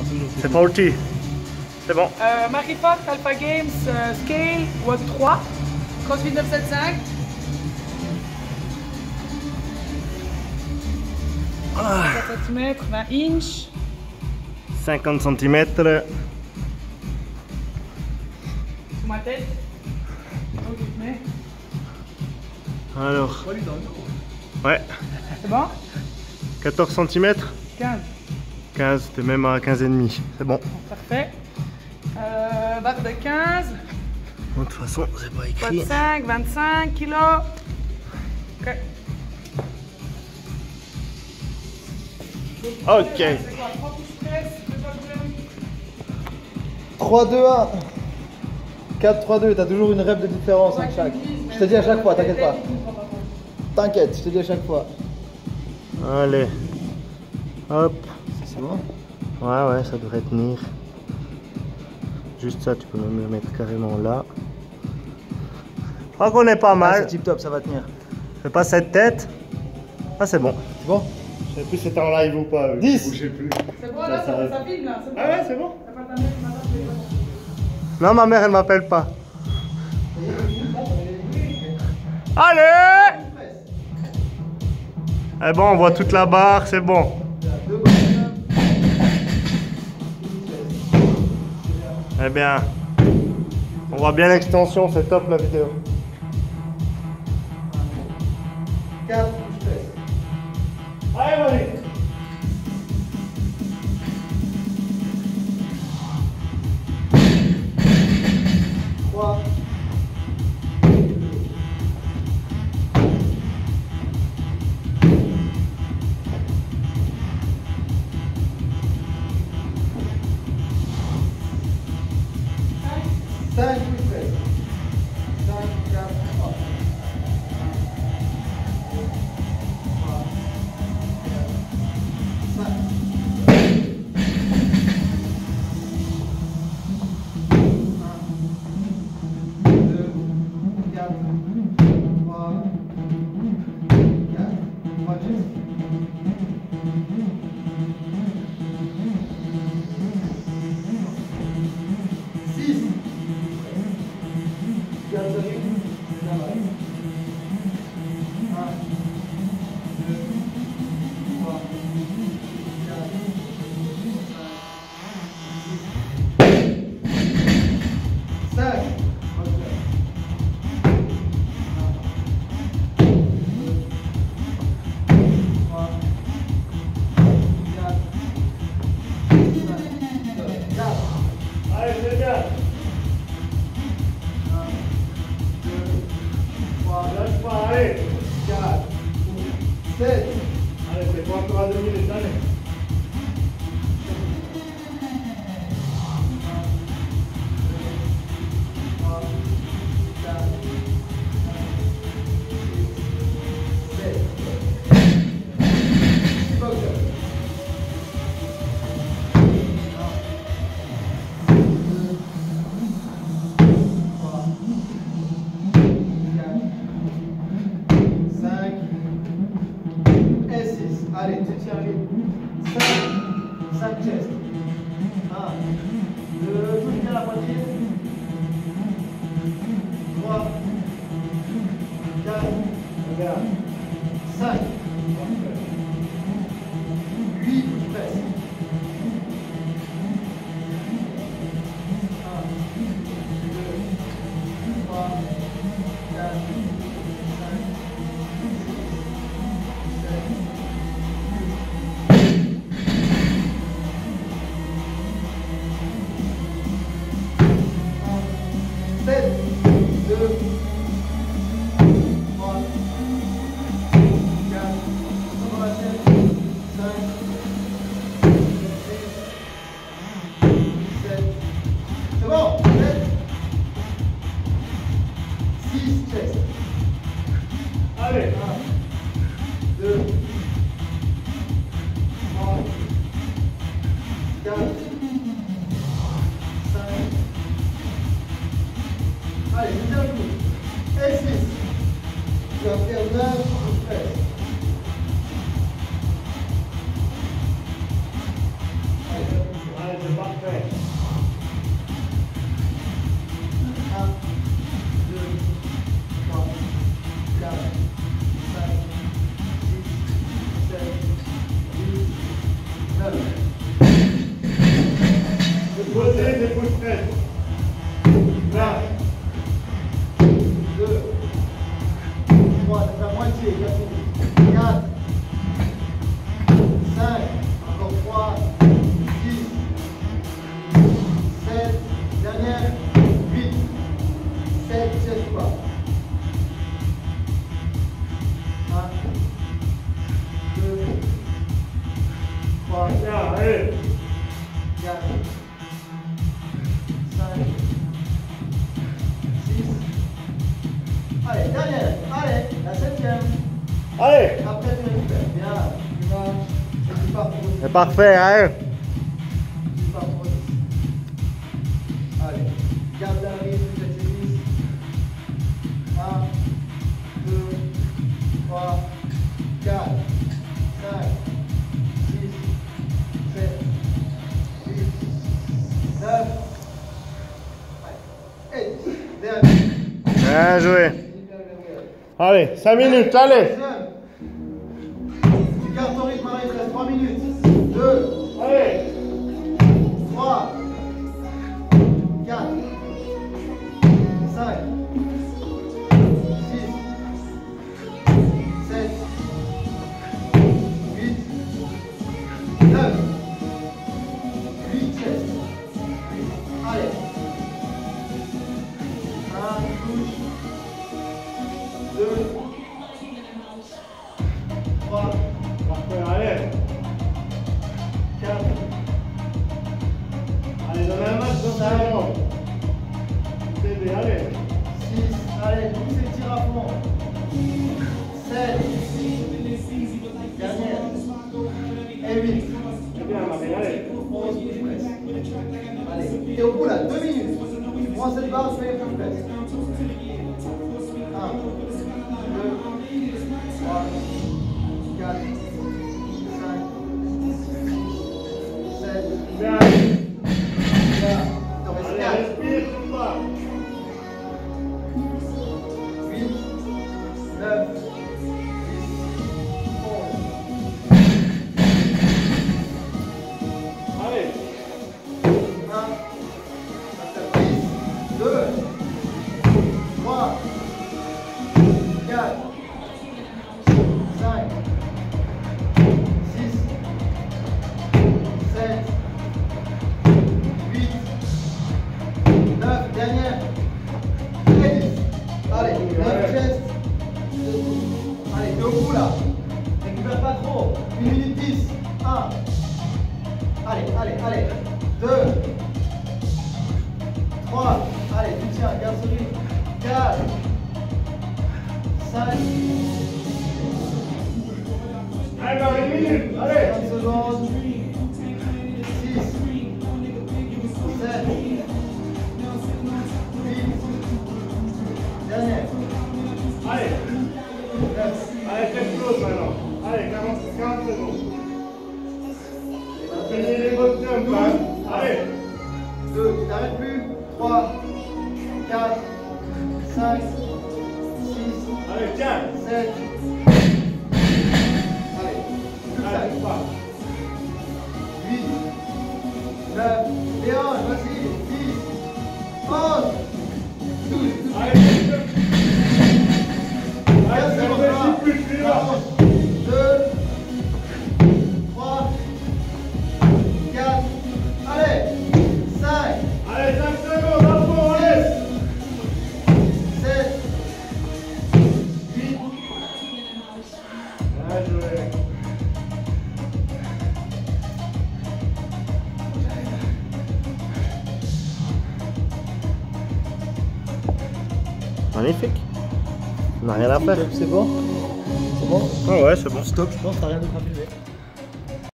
C'est 40. C'est bon. Marie Fox, Alpha Games, Scale, WOD 3, CrossFit 975. Ah. 4 cm, 20 inches. 50 cm. Sous ma tête. Alors. Ouais. C'est bon? 14 cm. 15. 15, t'es même à 15,5. C'est bon. Parfait. Barre de 15. Bon, de toute façon, c'est pas écrit. 25 kilos. Ok. Ok. 3, 2, 1. 4, 3, 2. T'as toujours une rep de différence entre chaque. Je te dis à chaque fois, t'inquiète pas. T'inquiète, je te dis à chaque fois. Allez. Hop. C'est bon? Ouais, ça devrait tenir. Juste ça, tu peux même le mettre carrément là. Je crois qu'on est pas Ah, mal. c'est tip top, ça va tenir. Fais pas cette tête. Ah, c'est bon. C'est bon? Je sais plus si c'était en live ou pas. 10. Je sais plus. C'est bon là, ça filme là. C'est bon. Ah ouais, c'est bon. T'as pas ta mère qui m'attend, je vais pas. Non, ma mère, elle m'appelle pas. Allez! Eh bon, on voit toute la barre, c'est bon. Eh bien, on voit bien l'extension, c'est top la vidéo. 4, Allez, Marie! 3. 5, 5, 4, 3. 5 chest. 1, 2, touche bien la poitrine. 3, 4, regarde. 5, 8, touche presse. 1, 2, 3, 4, 5, 7, 2, 3, 4, on va faire posé, épaule prête. 2, 3, ça fait la moitié, 4, 5, encore 3, 6, 7, dernière, 8, 7, 7 pas. 1, 2, 3, 4, 5, 6. Allez, dernière, allez, la 7e. Allez. Après, tu récupères. Bien, tu marches, et tu pars pour 10. C'est parfait, hein? Tu pars pour 10. Allez, garde la rythme, faites les 10. 1, 2, 3, 4, 5, 6, 7, 8, 9. Allez, et 10. Dernier. Bien joué. Allez, 5 minutes, allez. Tu gardes ton rythme, il te reste 3 minutes. 2, Allez. 3, 4, 5, 6, 7, 8, 9, 8, 7. Allez. 1, touche. 2, 3, Parfait, allez. 4, Allez, dans la match, dans la main. C'est allez. 6, allez, poussez, tire à fond. 7, dernière. Et 8. C'est bien, Marie, allez. 11, push press. Allez, et au bout là, 2 minutes. Tu prends cette barre, tu fais les push press. 1, 2, 3, 4, 5, 7, Bien. 8. Il t'en reste Allez, 4. respire, tout va. 8, 9, 10, 11. Allez. 1, 2, 3, 4, 5, 6, 7, 8, 9, dernière, et 10. Allez, 9 chest. Allez, t'es au bout là. Récupère pas trop. 1 minute 10. 1. Allez, allez, allez. 2. 3. Allez, tu tiens, garde ce rythme. 4. 5. Allez, Marie, une minute, allez. 30 secondes. 6. 7. 8. Dernière. Allez. 9. Allez, faites close maintenant. Allez, 40 secondes. Tenez les bonnes jambes, hein. Allez. 2. Tu t'arrêtes plus. 3. 4. 5. 6. Allez, tiens. 7. Allez. Plus que ça. Allez, pas. 8. 9. Et 11. Vas-y. 10. 11. 12. Allez, Allez, c'est bon, ça va. plus, plus là. 2, 3, 4, allez, 5, Allez, 5 secondes, à fond, allez. 7, 8, Bien joué. Magnifique. On n'a rien à faire. c'est bon? C'est bon? Ah ouais, c'est bon. Stop, je pense, t'as rien d'autre à filmer.